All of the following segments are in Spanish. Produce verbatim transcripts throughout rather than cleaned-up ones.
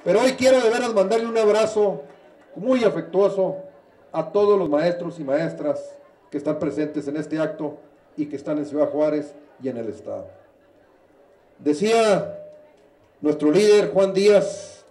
Pero hoy quiero de veras mandarle un abrazo muy afectuoso a todos los maestros y maestras que están presentes en este acto y que están en Ciudad Juárez y en el estado. Decía nuestro líder Juan Díaz,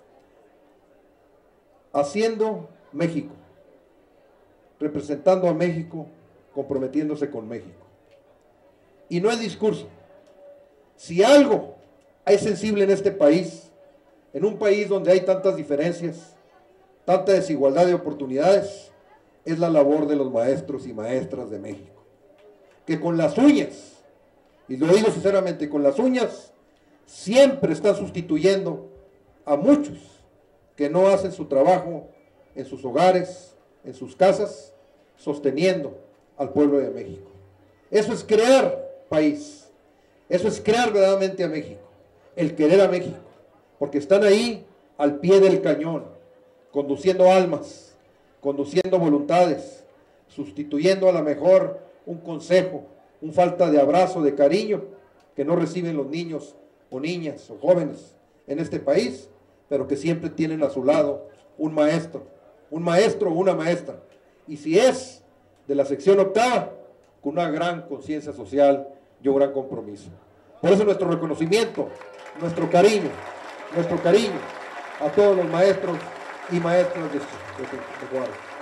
haciendo México, representando a México, comprometiéndose con México. Y no es discurso. Si algo es sensible en este país, en un país donde hay tantas diferencias, tanta desigualdad de oportunidades, es la labor de los maestros y maestras de México, que con las uñas, y lo digo sinceramente, con las uñas, siempre están sustituyendo a muchos que no hacen su trabajo en sus hogares, en sus casas, sosteniendo al pueblo de México. Eso es crear país, eso es crear verdaderamente a México, el querer a México, porque están ahí al pie del cañón, conduciendo almas, conduciendo voluntades, sustituyendo a lo mejor un consejo, un falta de abrazo, de cariño, que no reciben los niños o niñas o jóvenes en este país, pero que siempre tienen a su lado un maestro, un maestro o una maestra, y si es de la sección octava, con una gran conciencia social y un gran compromiso. Por eso nuestro reconocimiento, nuestro cariño, nuestro cariño a todos los maestros y maestras de, de, de Juárez.